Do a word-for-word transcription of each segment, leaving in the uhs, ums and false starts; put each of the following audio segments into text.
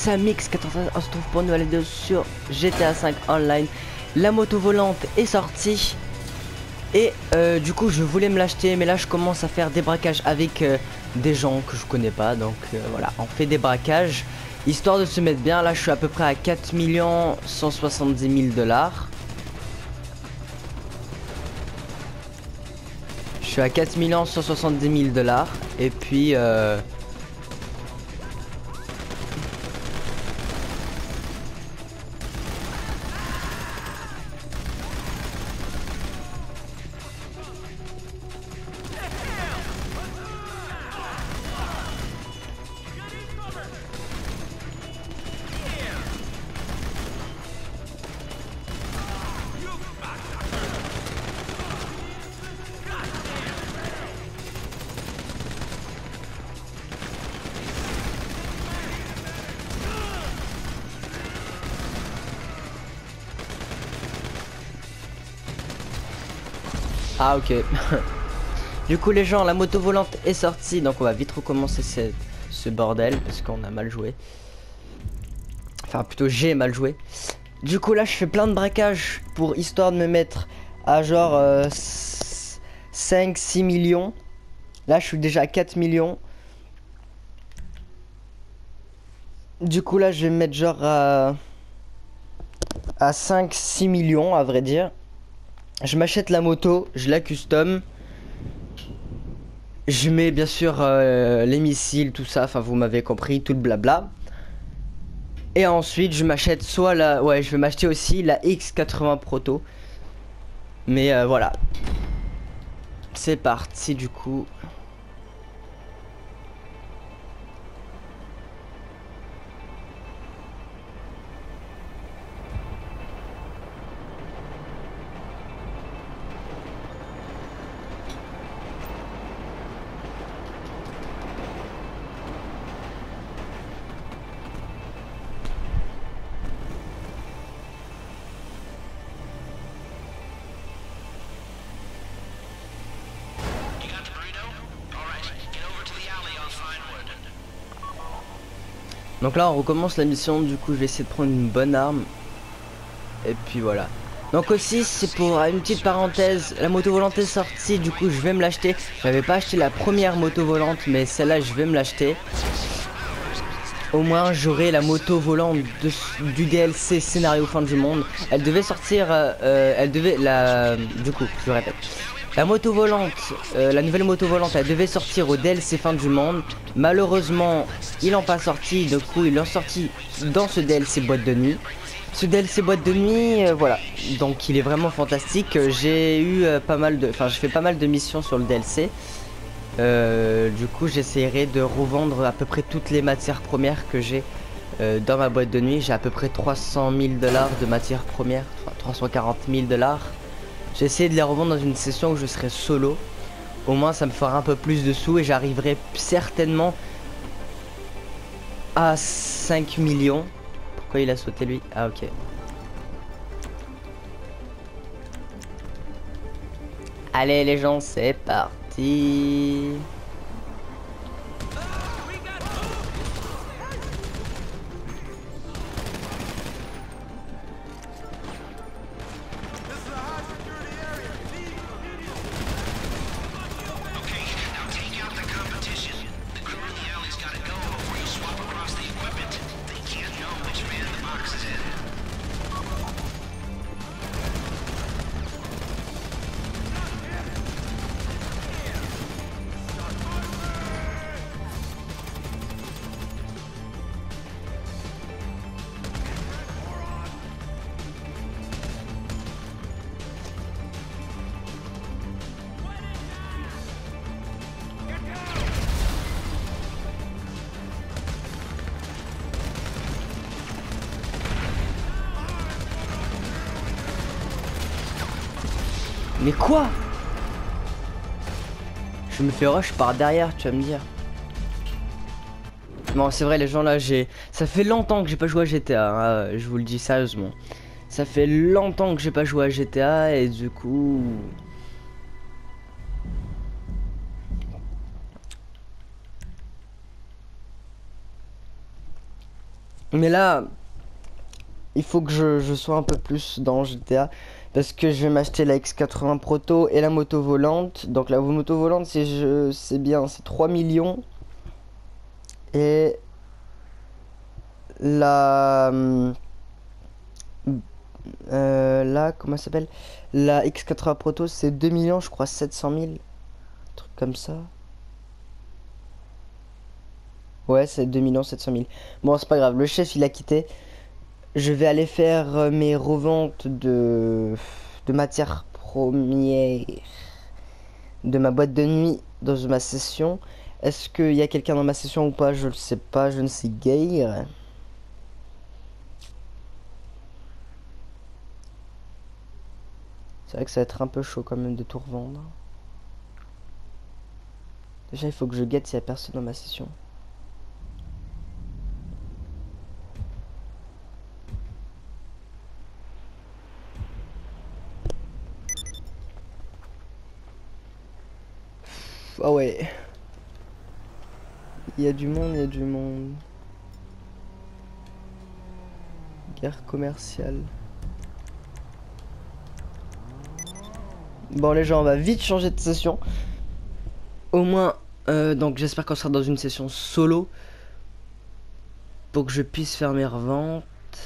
c'est Amix quatorze, on se trouve pour une nouvelle vidéo sur G T A cinq Online. La moto volante est sortie et euh, du coup je voulais me l'acheter, mais là je commence à faire des braquages avec euh, des gens que je connais pas, donc euh, voilà, on fait des braquages histoire de se mettre bien. Là je suis à peu près à quatre millions cent soixante-dix mille dollars. Je suis à quatre millions cent soixante-dix mille dollars et puis euh, ah ok. Du coup les gens, la moto volante est sortie, donc on va vite recommencer ce, ce bordel parce qu'on a mal joué. Enfin plutôt j'ai mal joué. Du coup là je fais plein de braquages pour histoire de me mettre à genre euh, cinq six millions. Là je suis déjà à quatre millions. Du coup là je vais me mettre genre à, à cinq six millions à vrai dire. Je m'achète la moto, je la custom. Je mets bien sûr euh, les missiles, tout ça, enfin vous m'avez compris, tout le blabla. Et ensuite je m'achète soit la... Ouais, je vais m'acheter aussi la X quatre-vingts Proto. Mais euh, voilà. C'est parti du coup. Donc là on recommence la mission, du coup je vais essayer de prendre une bonne arme. Et puis voilà. Donc aussi c'est pour une petite parenthèse, la moto volante est sortie, du coup je vais me l'acheter. J'avais pas acheté la première moto volante, mais celle-là je vais me l'acheter. Au moins j'aurai la moto volante de, du D L C scénario fin du monde. Elle devait sortir, euh, elle devait, la, du coup je répète. La moto volante, euh, la nouvelle moto volante, elle devait sortir au D L C fin du monde. Malheureusement, ils l'ont pas sorti. Du coup, ils l'ont sorti dans ce D L C boîte de nuit. Ce D L C boîte de nuit, euh, voilà. Donc, il est vraiment fantastique. J'ai eu euh, pas mal de, enfin, j'ai fait pas mal de missions sur le D L C. Euh, du coup, j'essaierai de revendre à peu près toutes les matières premières que j'ai euh, dans ma boîte de nuit. J'ai à peu près trois cent mille dollars de matières premières, enfin, trois cent quarante mille dollars. J'ai essayé de les revendre dans une session où je serai solo. Au moins ça me fera un peu plus de sous et j'arriverai certainement à cinq millions. Pourquoi il a sauté lui? Ah ok. Allez les gens, c'est parti. Mais quoi? Je me fais rush par derrière, tu vas me dire. Bon, c'est vrai les gens là, j'ai... Ça fait longtemps que j'ai pas joué à G T A, hein, je vous le dis sérieusement. Ça fait longtemps que j'ai pas joué à G T A et du coup... Mais là, il faut que je, je sois un peu plus dans G T A. Parce que je vais m'acheter la X quatre-vingts Proto et la moto volante. Donc la moto volante, c'est je c'est bien, c'est trois millions. Et la... Euh, là, comment ça s'appelle? La X quatre-vingts Proto, c'est deux millions, je crois, sept cent mille. Un truc comme ça. Ouais, c'est deux millions sept cent mille. Bon, c'est pas grave, le chef, il a quitté. Je vais aller faire euh, mes reventes de, de matières premières de ma boîte de nuit dans ma session. Est-ce qu'il y a quelqu'un dans ma session ou pas? Je le sais pas, je ne sais guère. C'est vrai que ça va être un peu chaud quand même de tout revendre. Déjà, il faut que je guette s'il y a personne dans ma session. Ah ouais. Il y a du monde, il y a du monde. Guerre commerciale. Bon les gens, on va vite changer de session. Au moins, euh, donc j'espère qu'on sera dans une session solo. Pour que je puisse faire mes reventes.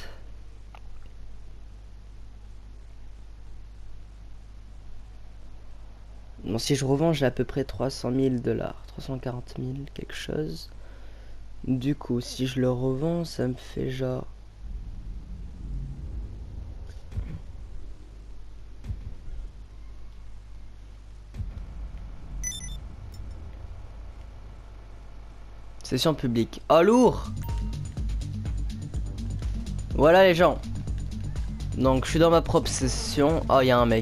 Bon, si je revends, j'ai à peu près trois cent mille dollars. trois cent quarante mille, quelque chose. Du coup, si je le revends, ça me fait genre... Session publique. Oh, lourd! Voilà les gens. Donc, je suis dans ma propre session. Oh, il y a un mec.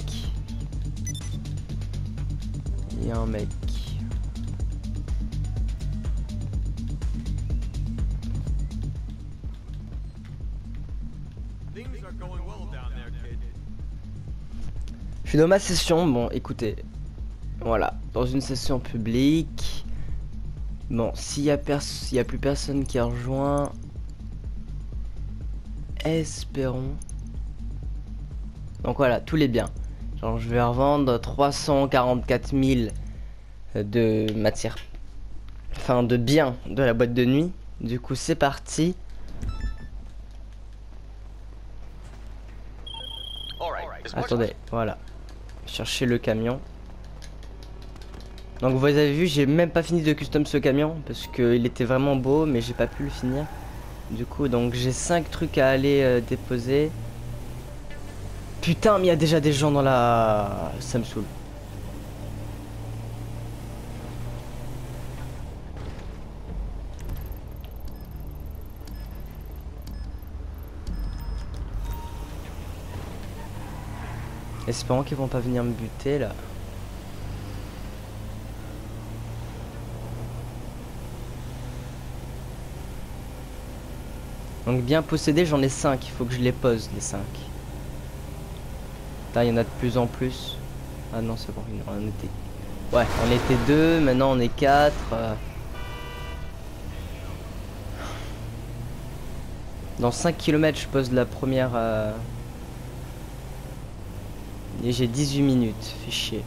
Il y a un mec. Je suis dans ma session. Bon, écoutez. Voilà. Dans une session publique. Bon, s'il y a pers s'il y a plus personne qui a rejoint, espérons. Donc voilà, tous les biens. Genre, je vais revendre trois cent quarante-quatre mille de matière, enfin de biens de la boîte de nuit. Du coup, c'est parti. Attendez, voilà. Chercher le camion. Donc vous avez vu, j'ai même pas fini de custom ce camion parce qu'il était vraiment beau, mais j'ai pas pu le finir. Du coup, donc j'ai cinq trucs à aller euh, déposer. Putain, mais il y a déjà des gens dans la... Ça me saoule. Espérons qu'ils vont pas venir me buter là. Donc bien possédé, j'en ai cinq, il faut que je les pose les cinq. Putain, il y en a de plus en plus. Ah non, c'est bon, on était... Ouais, on était deux, maintenant on est quatre. Euh... Dans cinq kilomètres, je pose la première... Euh... Et j'ai dix-huit minutes, fait chier.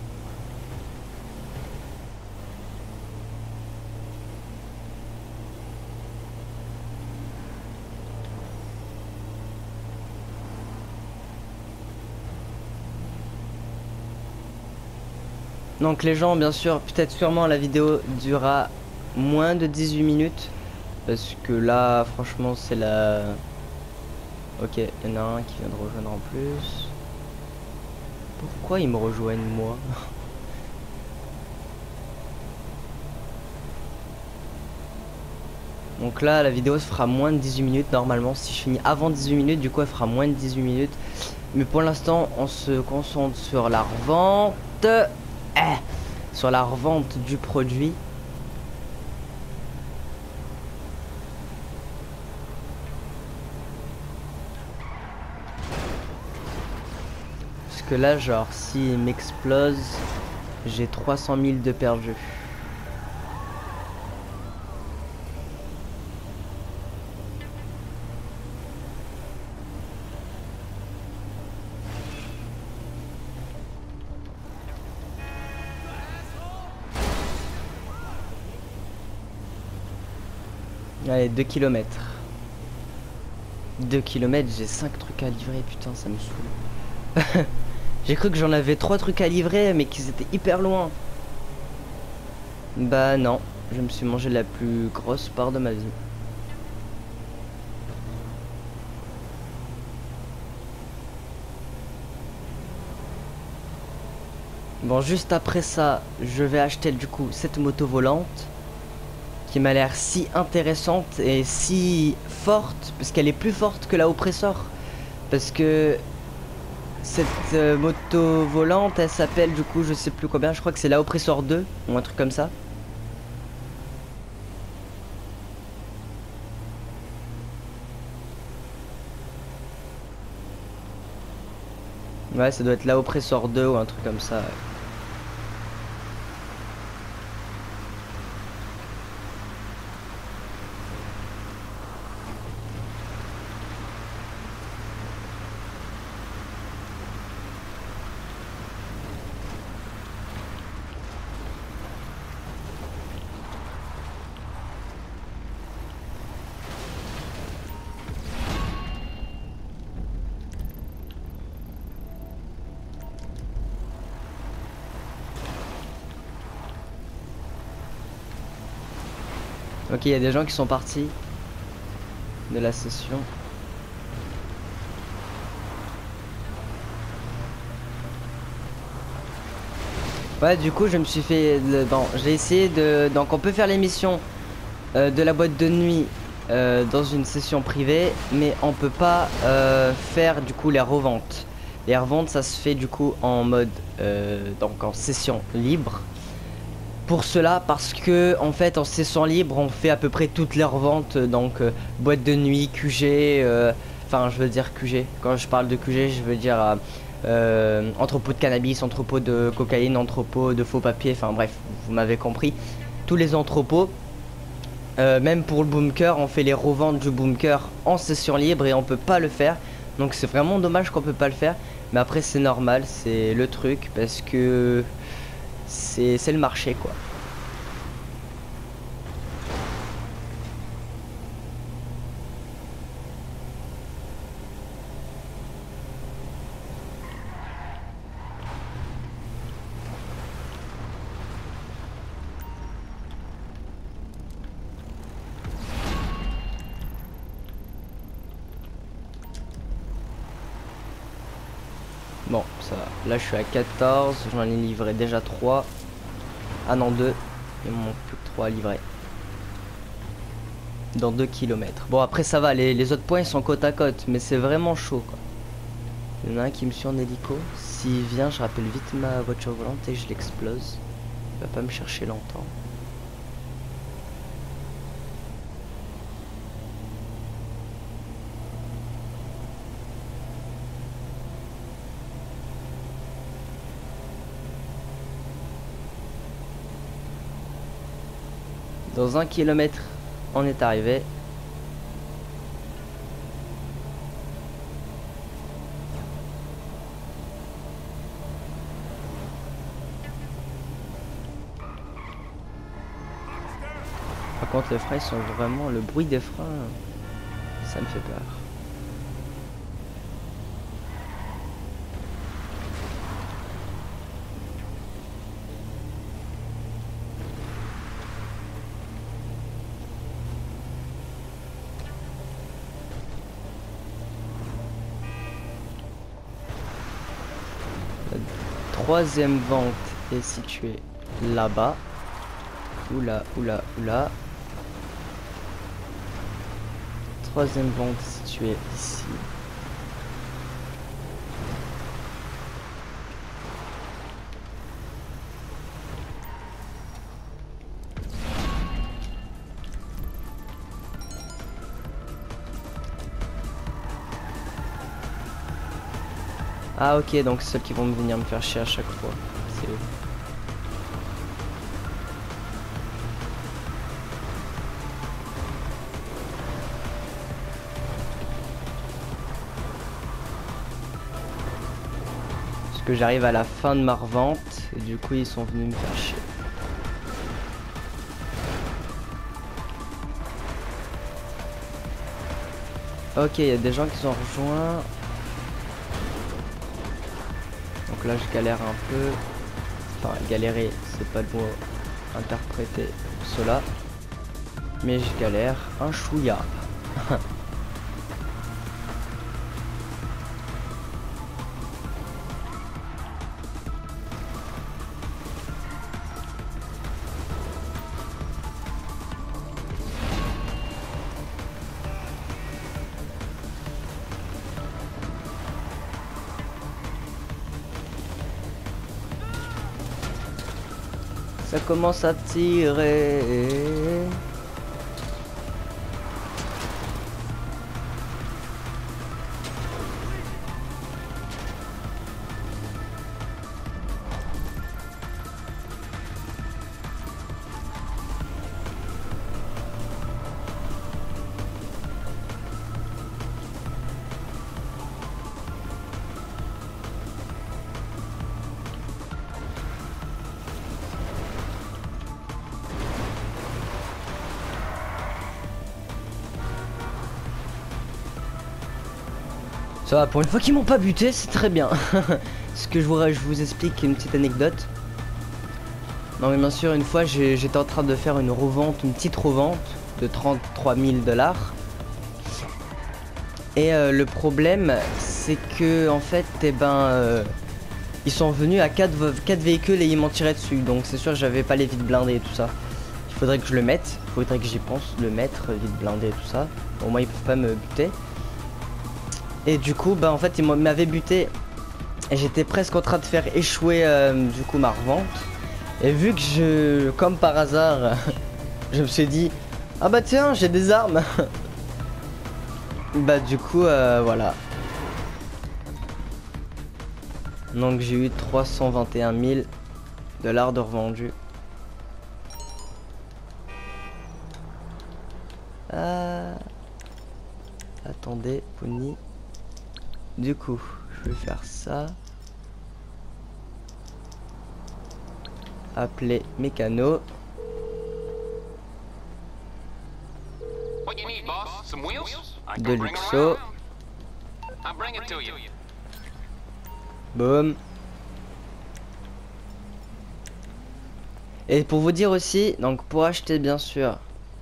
Donc les gens, bien sûr, peut-être sûrement la vidéo durera moins de dix-huit minutes. Parce que là, franchement, c'est la... Ok, il y en a un qui vient de rejoindre en plus. Pourquoi ils me rejoignent moi? Donc là, la vidéo se fera moins de dix-huit minutes normalement. Si je finis avant dix-huit minutes, du coup, elle fera moins de dix-huit minutes. Mais pour l'instant, on se concentre sur la revente. Eh, sur la revente du produit. Parce que là, genre, s'il m'explose, j'ai trois cent mille de perdu. Allez, deux kilomètres. deux kilomètres, j'ai cinq trucs à livrer, putain, ça me saoule. J'ai cru que j'en avais trois trucs à livrer, mais qu'ils étaient hyper loin. Bah non, je me suis mangé la plus grosse part de ma vie. Bon, juste après ça, je vais acheter du coup cette moto volante qui m'a l'air si intéressante et si forte, parce qu'elle est plus forte que la oppressor. Parce que cette euh, moto volante, elle s'appelle du coup, je sais plus combien, je crois que c'est la oppressor deux ou un truc comme ça. Ouais, ça doit être la oppressor deux ou un truc comme ça. Ouais. Ok, il y a des gens qui sont partis de la session. Ouais, du coup, je me suis fait... le- Bon, j'ai essayé de... Donc, on peut faire l'émission euh, de la boîte de nuit euh, dans une session privée, mais on peut pas euh, faire, du coup, les reventes. Les reventes, ça se fait, du coup, en mode... euh, donc, en session libre. Pour cela, parce que en fait en session libre on fait à peu près toutes les reventes, donc euh, boîte de nuit, Q G, euh, enfin je veux dire Q G, quand je parle de Q G je veux dire euh, euh, entrepôt de cannabis, entrepôt de cocaïne, entrepôt de faux papiers, enfin bref, vous m'avez compris, tous les entrepôts, euh, même pour le bunker, on fait les reventes du bunker en session libre et on peut pas le faire, donc c'est vraiment dommage qu'on peut pas le faire, mais après c'est normal, c'est le truc, parce que c'est le marché quoi. Bon, ça va. Là, je suis à quatorze. J'en ai livré déjà trois. Ah non, deux. Il me manque plus que trois à livrer. Dans deux kilomètres. Bon, après, ça va. Les, les autres points, ils sont côte à côte. Mais c'est vraiment chaud, quoi. Il y en a un qui me suit en hélico. S'il vient, je rappelle vite ma voiture volante et je l'explose. Il va pas me chercher longtemps. Dans un kilomètre, on est arrivé. Par contre, les freins sont vraiment... Le bruit des freins, ça me fait peur. La troisième vente est située là-bas. Oula, oula, oula. Troisième vente située ici. Ah ok, donc c'est ceux qui vont venir me faire chier à chaque fois. C'est eux. Parce que j'arrive à la fin de ma revente et du coup ils sont venus me faire chier. Ok, il y a des gens qui sont rejoints. Donc là je galère un peu. Enfin galérer, c'est pas le mot interpréter cela. Mais je galère un chouïa. Ça commence à tirer. Ça va, pour une fois qu'ils m'ont pas buté, c'est très bien. Ce que je vous, je vous explique une petite anecdote. Non mais bien sûr, une fois j'étais en train de faire une revente, une petite revente de trente-trois mille dollars. Et euh, le problème, c'est que en fait, eh ben, euh, ils sont venus à quatre véhicules et ils m'ont tiré dessus. Donc c'est sûr que j'avais pas les vides blindés et tout ça. Il faudrait que je le mette, il faudrait que j'y pense, le mettre, vide blindé et tout ça. Au moins ils peuvent pas me buter. Et du coup, bah en fait, ils m'avaient buté. Et j'étais presque en train de faire échouer euh, du coup ma revente. Et vu que je, comme par hasard, je me suis dit, ah bah tiens, j'ai des armes. Bah du coup, euh, voilà. Donc j'ai eu trois cent vingt et un mille dollars de revendus. Euh... Attendez, Pony. Du coup, je vais faire ça. Appeler mécano. De luxo. Boum. Et pour vous dire aussi, donc pour acheter bien sûr.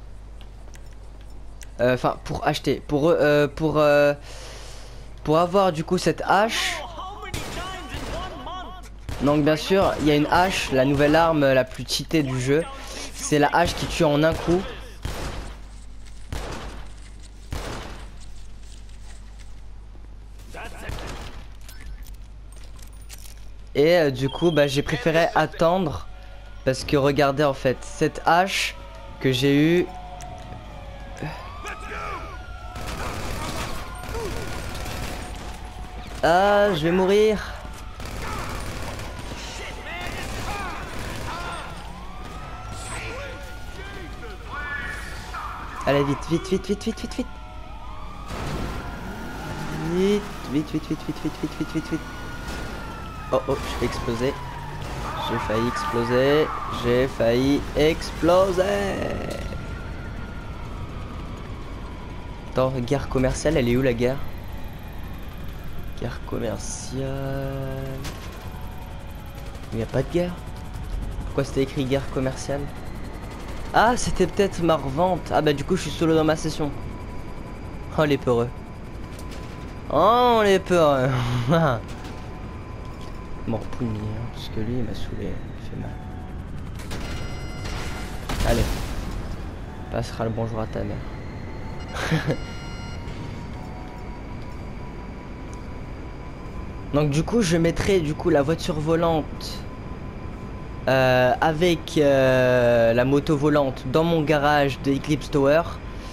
Enfin, euh, pour acheter, pour euh, pour euh, pour avoir du coup cette hache. Donc bien sûr, il y a une hache, la nouvelle arme la plus cheatée du jeu. C'est la hache qui tue en un coup. Et euh, du coup, bah, j'ai préféré attendre. Parce que regardez en fait, cette hache que j'ai eue. Ah, je vais mourir. Allez, vite, vite, vite, vite, vite, vite, vite. Vite, vite, vite, vite, vite, vite, vite, vite, vite, vite. Oh, oh, je vais exploser. J'ai failli exploser. J'ai failli exploser. Attends, guerre commerciale, elle est où la guerre? Guerre commerciale. Il n'y a pas de guerre. Pourquoi c'était écrit guerre commerciale? Ah, c'était peut-être ma revente. Ah bah du coup je suis solo dans ma session. Oh les peureux. Oh les peureux. Bon, Poumi, hein, parce que lui il m'a saoulé, il fait mal. Allez. Passera le bonjour à ta mère. Donc du coup je mettrai du coup la voiture volante euh, avec euh, la moto volante dans mon garage de Eclipse Tower.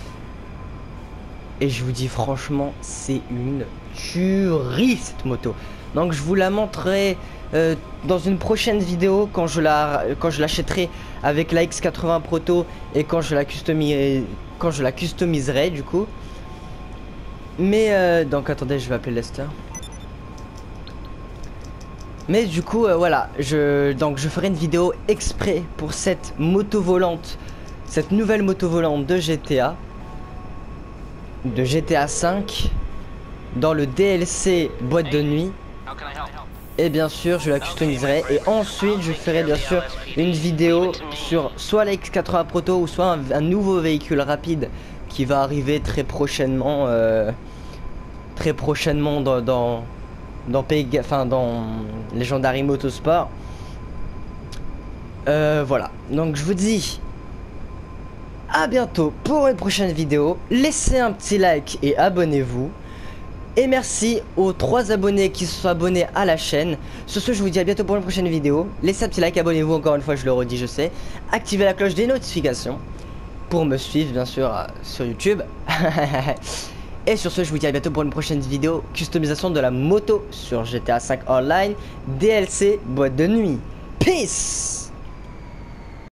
Et je vous dis franchement, c'est une tuerie cette moto. Donc je vous la montrerai euh, dans une prochaine vidéo quand je la quand je l'achèterai avec la X quatre-vingts Proto et quand je la customiserai quand je la customiserai du coup. Mais euh, donc attendez, je vais appeler Lester. Mais du coup euh, voilà, je donc je ferai une vidéo exprès pour cette moto volante, cette nouvelle moto volante de G T A. de G T A cinq dans le D L C boîte de nuit. Et bien sûr je la customiserai et ensuite je ferai bien sûr une vidéo sur soit la X quatre-vingts Proto ou soit un, un nouveau véhicule rapide qui va arriver très prochainement euh, très prochainement dans dans, dans, Pega, enfin, dans Legendary Motorsport. Euh, voilà, donc je vous dis à bientôt pour une prochaine vidéo. Laissez un petit like et abonnez-vous. Et merci aux trois abonnés qui se sont abonnés à la chaîne. Sur ce, je vous dis à bientôt pour une prochaine vidéo. Laissez un petit like, abonnez-vous encore une fois, je le redis, je sais. Activez la cloche des notifications pour me suivre, bien sûr, euh, sur YouTube. Et sur ce, je vous dis à bientôt pour une prochaine vidéo. Customisation de la moto sur G T A cinq Online, D L C, boîte de nuit. Peace!